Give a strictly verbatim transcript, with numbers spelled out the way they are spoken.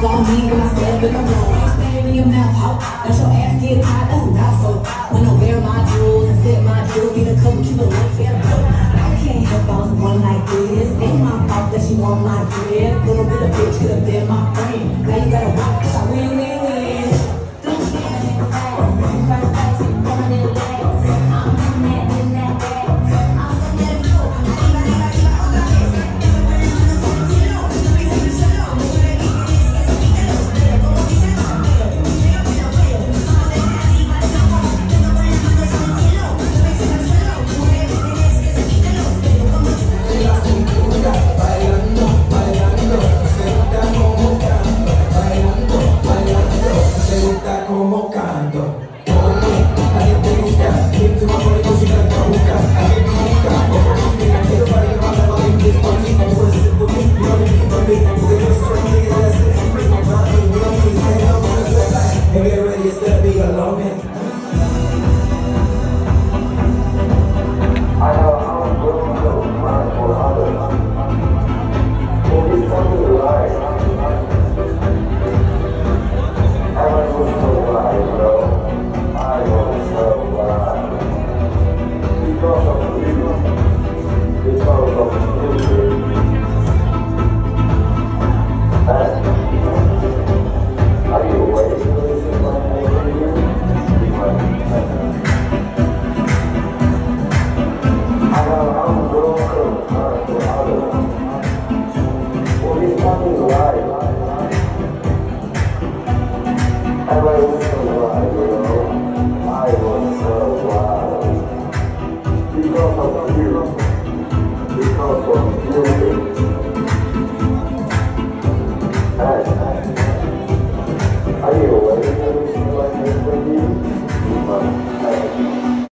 eyes on me when I step in the room. Stare in your mouth, ho. Let your ass get tired, that's enough for. When I wear my jewels and set my jewels, get a couple kilo left, yeah, bro. I can't help out one like this. Ain't my fault that she want my dress.